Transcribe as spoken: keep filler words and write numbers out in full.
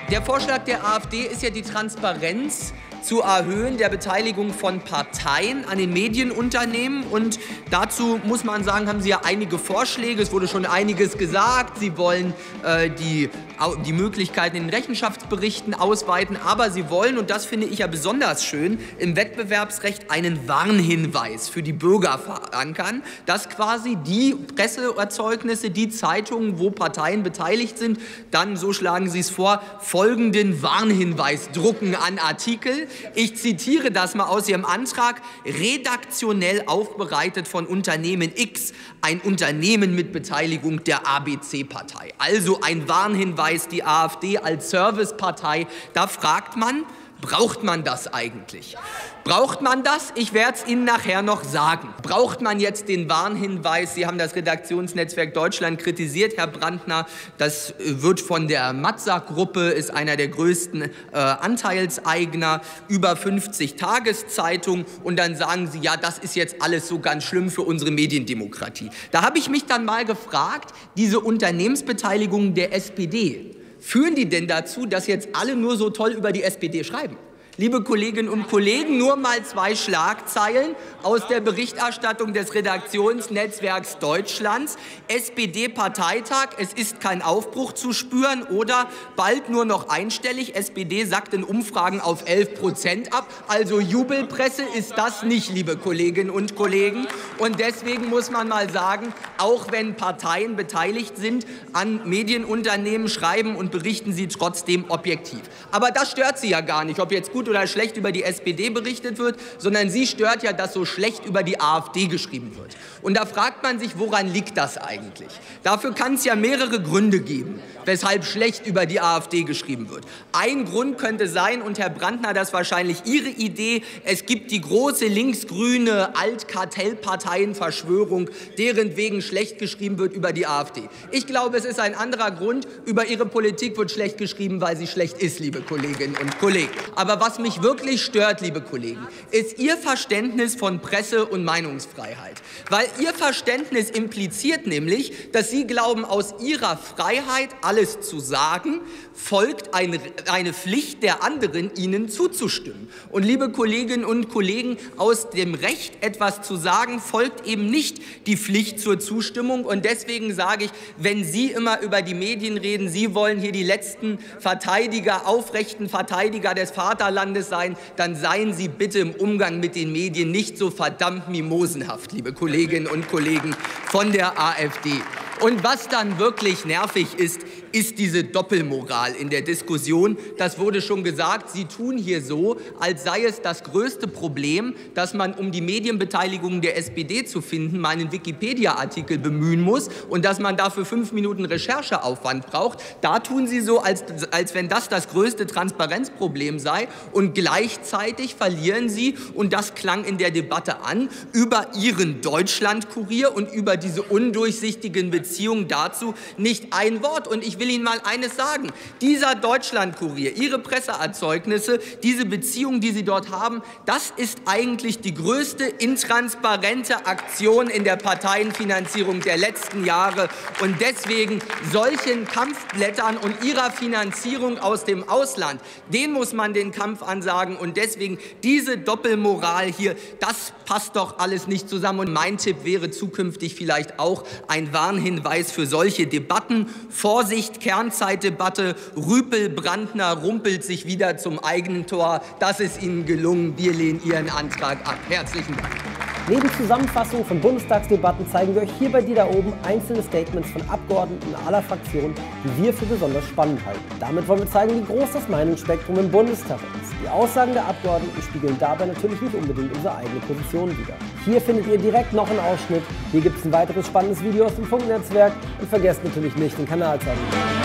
Der Vorschlag der AfD ist ja, die Transparenz zu erhöhen der Beteiligung von Parteien an den Medienunternehmen. Und dazu muss man sagen, haben Sie ja einige Vorschläge. Es wurde schon einiges gesagt. Sie wollen äh, die, die Möglichkeiten in den Rechenschaftsberichten ausweiten. Aber Sie wollen, und das finde ich ja besonders schön, im Wettbewerbsrecht einen Warnhinweis für die Bürger verankern, dass quasi die Presseerzeugnisse, die Zeitungen, wo Parteien beteiligt sind, dann, so schlagen Sie es vor, folgenden Warnhinweis drucken an Artikel. Ich zitiere das mal aus Ihrem Antrag: redaktionell aufbereitet von Unternehmen X, ein Unternehmen mit Beteiligung der A B C-Partei. Also ein Warnhinweis, die AfD als Servicepartei. Da fragt man, braucht man das eigentlich? Braucht man das? Ich werde es Ihnen nachher noch sagen. Braucht man jetzt den Warnhinweis? Sie haben das Redaktionsnetzwerk Deutschland kritisiert, Herr Brandner. Das wird von der Matzak-Gruppe, ist einer der größten äh, Anteilseigner, über fünfzig Tageszeitungen. Und dann sagen Sie, ja, das ist jetzt alles so ganz schlimm für unsere Mediendemokratie. Da habe ich mich dann mal gefragt, diese Unternehmensbeteiligungen der S P D, führen die denn dazu, dass jetzt alle nur so toll über die S P D schreiben? Liebe Kolleginnen und Kollegen, nur mal zwei Schlagzeilen aus der Berichterstattung des Redaktionsnetzwerks Deutschlands. S P D-Parteitag, es ist kein Aufbruch zu spüren, oder bald nur noch einstellig. S P D sackt in Umfragen auf elf Prozent ab. Also Jubelpresse ist das nicht, liebe Kolleginnen und Kollegen. Und deswegen muss man mal sagen, auch wenn Parteien beteiligt sind an Medienunternehmen, schreiben und berichten sie trotzdem objektiv. Aber das stört Sie ja gar nicht, ob jetzt gut oder schlecht über die S P D berichtet wird, sondern Sie stört ja, dass so schlecht über die AfD geschrieben wird. Und da fragt man sich, woran liegt das eigentlich? Dafür kann es ja mehrere Gründe geben, weshalb schlecht über die AfD geschrieben wird. Ein Grund könnte sein, und Herr Brandner, das ist wahrscheinlich Ihre Idee, es gibt die große linksgrüne Altkartellparteienverschwörung, deren wegen schlecht geschrieben wird über die AfD. Ich glaube, es ist ein anderer Grund. Über Ihre Politik wird schlecht geschrieben, weil sie schlecht ist, liebe Kolleginnen und Kollegen. Aber was mich wirklich stört, liebe Kollegen, ist Ihr Verständnis von Presse- und Meinungsfreiheit. Weil Ihr Verständnis impliziert nämlich, dass Sie glauben, aus Ihrer Freiheit, alles zu sagen, folgt eine, eine Pflicht der anderen, Ihnen zuzustimmen. Und liebe Kolleginnen und Kollegen, aus dem Recht, etwas zu sagen, folgt eben nicht die Pflicht zur Zustimmung. Und deswegen sage ich, wenn Sie immer über die Medien reden, Sie wollen hier die letzten Verteidiger, aufrechten Verteidiger des Vaterlandes sein, dann seien Sie bitte im Umgang mit den Medien nicht so verdammt mimosenhaft, liebe Kolleginnen und Kollegen von der AfD. Und was dann wirklich nervig ist, ist diese Doppelmoral in der Diskussion. Das wurde schon gesagt, Sie tun hier so, als sei es das größte Problem, dass man, um die Medienbeteiligung der S P D zu finden, mal einen Wikipedia-Artikel bemühen muss und dass man dafür fünf Minuten Rechercheaufwand braucht. Da tun Sie so, als, als wenn das das größte Transparenzproblem sei, und gleichzeitig verlieren Sie, und das klang in der Debatte an, über Ihren Deutschlandkurier und über diese undurchsichtigen Beziehungen dazu nicht ein Wort. Und ich will Ihnen mal eines sagen: Dieser Deutschlandkurier, Ihre Presseerzeugnisse, diese Beziehungen, die Sie dort haben, das ist eigentlich die größte intransparente Aktion in der Parteienfinanzierung der letzten Jahre. Und deswegen solchen Kampfblättern und ihrer Finanzierung aus dem Ausland, den muss man den Kampf ansagen. Und deswegen diese Doppelmoral hier, das passt doch alles nicht zusammen. Und mein Tipp wäre zukünftig vielleicht auch ein Warnhinweis für solche Debatten. Vorsicht, Kernzeitdebatte, Rüpel, Brandner rumpelt sich wieder zum eigenen Tor. Das ist Ihnen gelungen. Wir lehnen Ihren Antrag ab. Herzlichen Dank. Neben Zusammenfassungen von Bundestagsdebatten zeigen wir euch hier bei dir da oben einzelne Statements von Abgeordneten aller Fraktionen, die wir für besonders spannend halten. Damit wollen wir zeigen, wie groß das Meinungsspektrum im Bundestag ist. Die Aussagen der Abgeordneten spiegeln dabei natürlich nicht unbedingt unsere eigene Position wider. Hier findet ihr direkt noch einen Ausschnitt. Hier gibt es ein weiteres spannendes Video aus dem Funknetzwerk. Und vergesst natürlich nicht, den Kanal zu abonnieren.